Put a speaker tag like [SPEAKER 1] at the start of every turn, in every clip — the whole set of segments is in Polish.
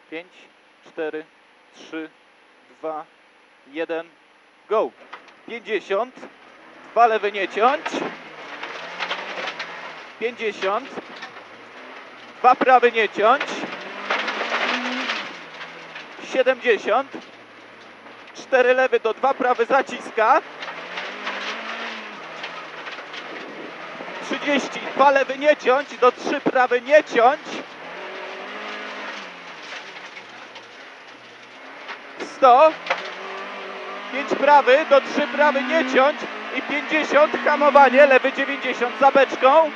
[SPEAKER 1] 5, 4, 3, 2, 1, go. 50, 2 lewy nie ciąć. 50, 2 prawy nie ciąć. 70, 4 lewy do 2 prawy zaciska. 30, 2 lewy nie ciąć do 3 prawy nie ciąć. 100, 5 prawy do 3 prawy nie ciąć i 50, hamowanie, lewy 90 za beczką.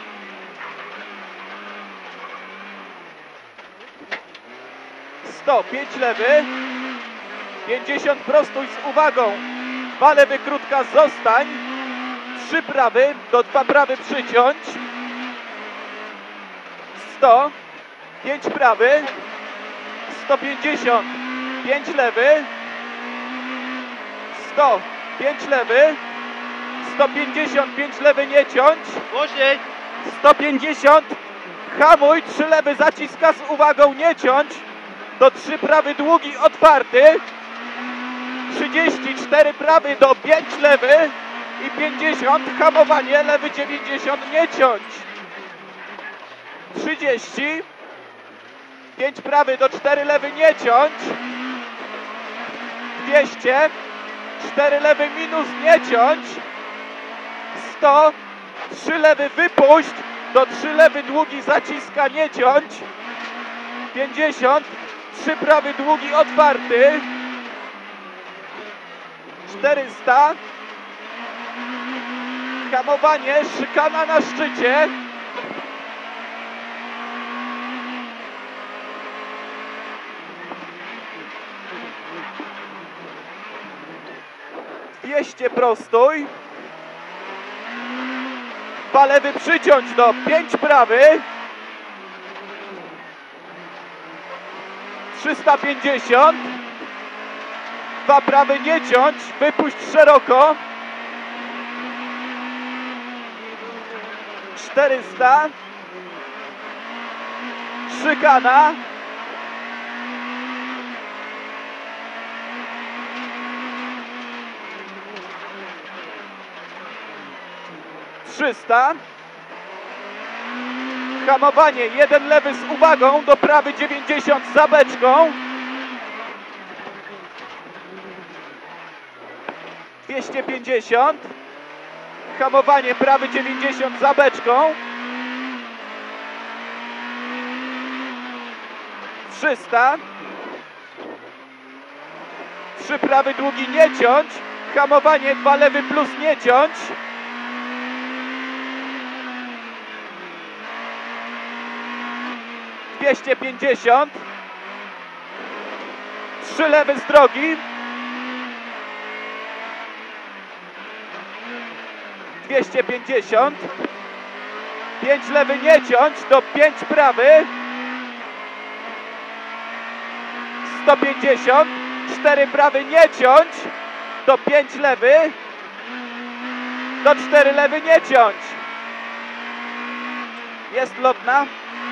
[SPEAKER 1] 100, 5 lewy, 50 prostuj z uwagą, 2 lewy krótka zostań, 3 prawy do 2 prawy przyciąć. 100, 5 prawy, 150, 5 lewy, 100, 5 lewy, 150, 5 lewy nie ciąć.
[SPEAKER 2] Głośniej!
[SPEAKER 1] 150, hamuj, 3 lewy zaciska z uwagą nie ciąć. Do 3 prawy długi otwarty. 34 prawy do 5 lewy i 50, hamowanie, lewy 90 nie ciąć. 30, 5 prawy do 4 lewy nie ciąć. 200, 4 lewy minus nie ciąć. 100, 3 lewy wypuść, do 3 lewy długi zaciska nie ciąć. 50, 3 prawy długi otwarty. 400, hamowanie, szykana na szczycie. 200 prostój. 2 lewy przyciąć do 5 prawy. 350. 2 prawy nie ciąć, wypuść szeroko. 400. Szykana. 300. Hamowanie, 1 lewy z uwagą, do prawy 90 za beczką. 250. Hamowanie, prawy 90 za beczką. 300. 3 prawy długi nie ciąć. Hamowanie, 2 lewy plus nie ciąć. 250. 3 lewy z drogi. 250. 5 lewy nie ciąć, do 5 prawy. 150. 4 prawy nie ciąć, do 5 lewy. Do 4 lewy nie ciąć. Jest lotna.